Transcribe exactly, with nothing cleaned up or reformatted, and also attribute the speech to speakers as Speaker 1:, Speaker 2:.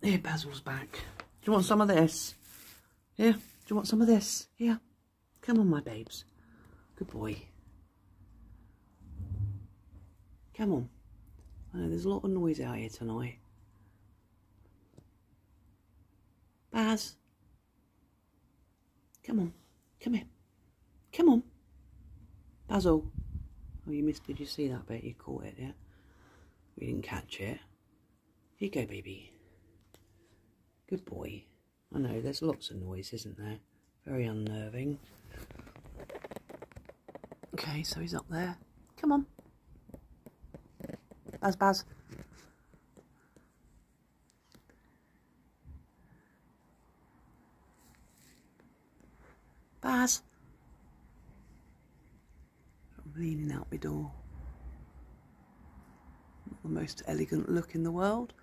Speaker 1: Here, Basil's back. Do you want some of this? Here, do you want some of this? Here. Come on, my babes. Good boy. Come on. I know there's a lot of noise out here tonight. Baz. Come on. Come here. Come on. Basil. Oh, you missed, did you see that bit? You caught it, yeah? We didn't catch it. Here you go, baby. Good boy. I know, there's lots of noise, isn't there? Very unnerving. Okay, so he's up there. Come on. Baz, Baz. Baz. I'm leaning out my door. Not the most elegant look in the world.